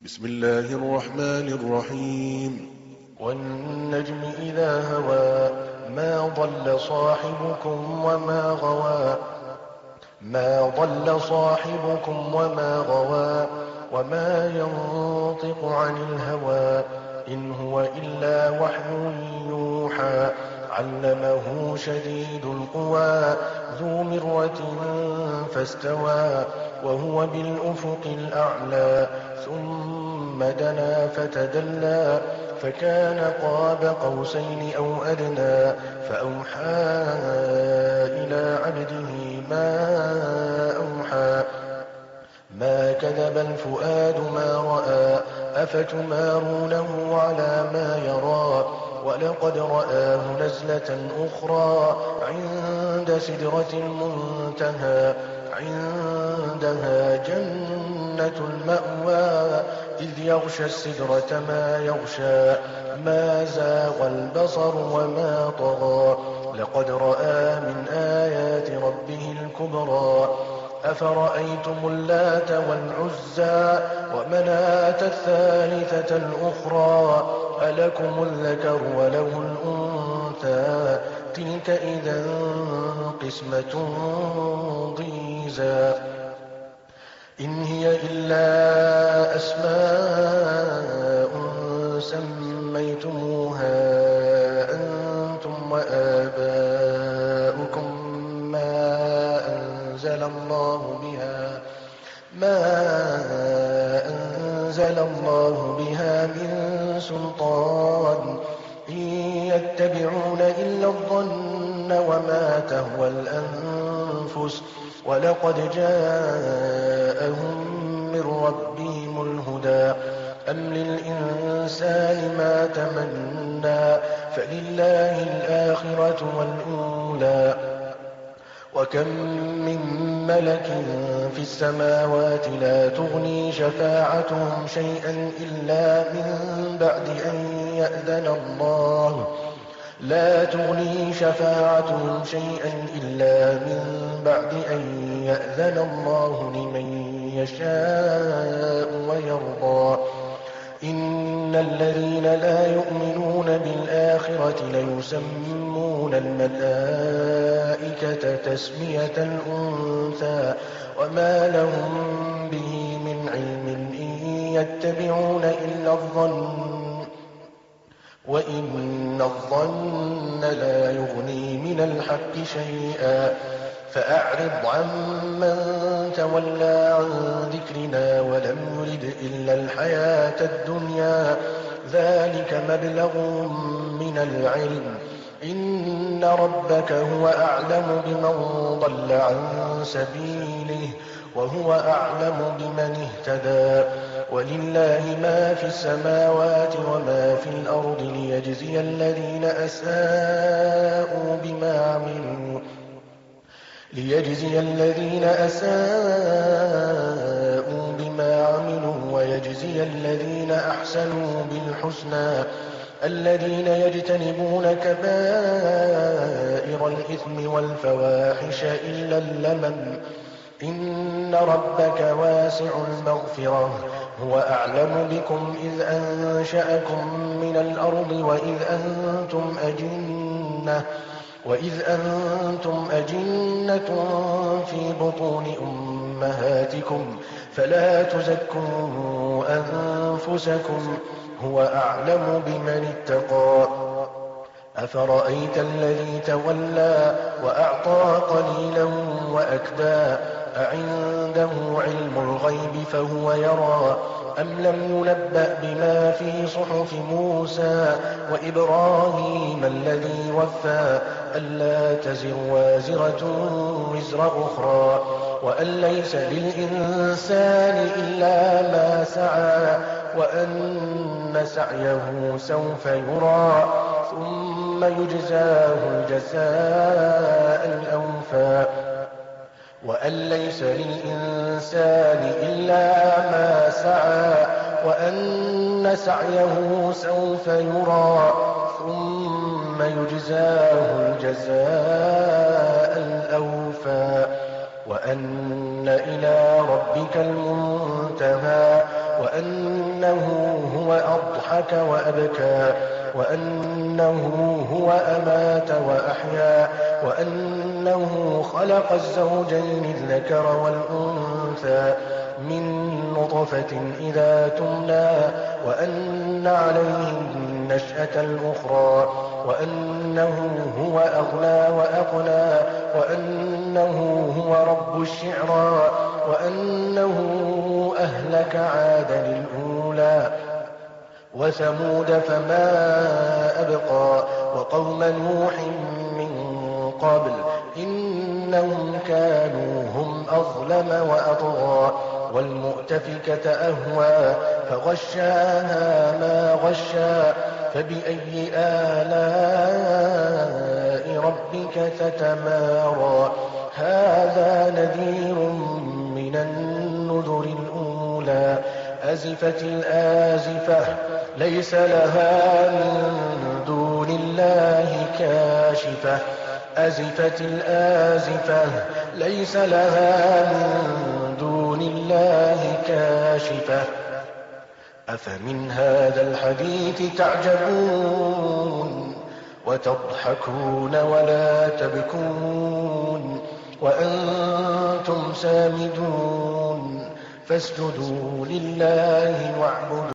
بسم الله الرحمن الرحيم. والنجم إذا هوى ما ضل صاحبكم وما غوى وما ينطق عن الهوى إن هو إلا وحي يوحى علمه شديد القوى ذو مرة فاستوى وهو بالأفق الأعلى ثم دنا فتدلى فكان قاب قوسين أو أدنى فأوحى إلى عبده ما أوحى ما كذب الفؤاد ما رأى أفتمارونه على ما يرى ولقد رآه نزلة أخرى عند سدرة المنتهى عندها جنة المأوى إذ يغشى السدرة ما يغشى ما زاغ البصر وما طغى لقد رأى من آيات ربه الكبرى أفرأيتم اللات والعزى ومناة الثالثة الأخرى ألكم الذكر وله الأنثى تلك إذا قسمة ضيزى إن هي إلا أسماء سميتموها أنتم وآباؤكم ما أنزل الله بها من سلطان إن يتبعون إلا الظن وما تهوى الأنفس ولقد جاءهم من ربهم الهدى أم للإنسان ما تمنى فلله الآخرة والأولى وكم من ملك في السماوات لا تغني شفاعتهم شيئا إلا من بعد أن يأذن الله لمن يشاء ويرضى إن الذين لا يؤمنون بالآخرة ليسمون الملائكة تسمية الأنثى وما لهم به من علم إن يتبعون إلا الظن وإن الظن لا يغني من الحق شيئا فأعرض عمن تولى عن ذكرنا ولم يرد إلا الحياة الدنيا ذلك مبلغهم من العلم إن ربك هو أعلم بمن ضل عن سبيله وهو أعلم بمن اهتدى ولله ما في السماوات وما في الأرض ليجزي الذين أساءوا بما عملوا ويجزي الذين أحسنوا بالحسنى الذين يجتنبون كبائر الإثم والفواحش إلا اللمم إن ربك واسع المغفرة هو أعلم بكم إذ أنشأكم من الأرض وإذ أنتم أجنة في بطون أمهاتكم فلا تزكوا أنفسكم هو أعلم بمن اتقى أفرأيت الذي تولى وأعطى قليلا وأكدى أعنده علم الغيب فهو يرى أم لم ينبأ بما في صحف موسى وإبراهيم الذي وفى ألا تزر وازرة وزر أخرى وأن ليس للإنسان إلا ما سعى وأن سعيه سوف يرى ثم يجزاه الجزاء الأوفى وأن ليس للإنسان إلا ما سعى وأن سعيه سوف يرى ثم يجزاه الجزاء الأوفى وأن إلى ربك المنتهى وأنه هو أضحك وأبكى وأنه هو أمات وأحيا وأنه خلق الزوجين الذكر والأنثى من نطفة إذا تمنى وأن عليه النشأة الأخرى وأنه هو أغنى وأقنى وأنه هو رب الشعرى وأنه أهلك عادا الأولى وثمود فما أبقى وقوم نوح من قبل إنهم كانوا هم أظلم وأطغى والمؤتفكة أهوى فغشاها ما غشا فبأي آلاء ربك تتمارى هذا نذير من النذر الأولى أزفت الآزفة ليس لها من دون الله كاشفة أزفت الآزفة ليس لها من دون الله كاشفة أفمن هذا الحديث تعجبون وتضحكون ولا تبكون وأنتم سامدون فاسجدوا لله واعبدوا